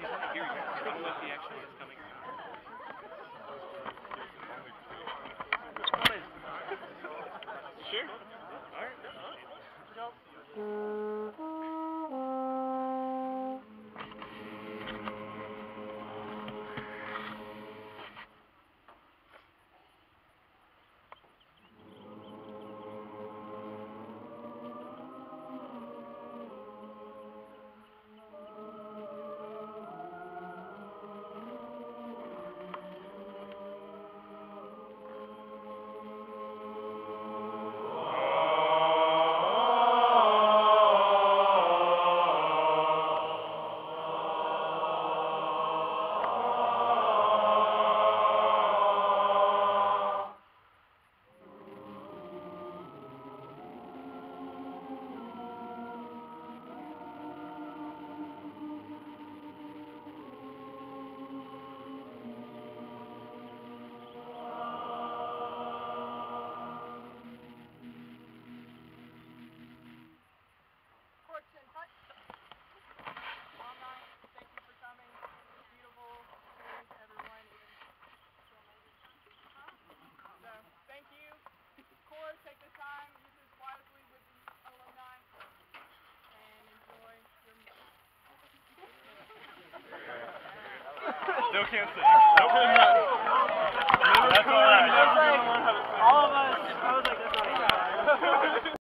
Here you go. I don't know if he actually is coming. Come on in. Sure. All right. Take the time, use this wisely with the alumni, and enjoy your meeting. Still can't sing. Nope. That's all right. All of us, I was like, that's all right.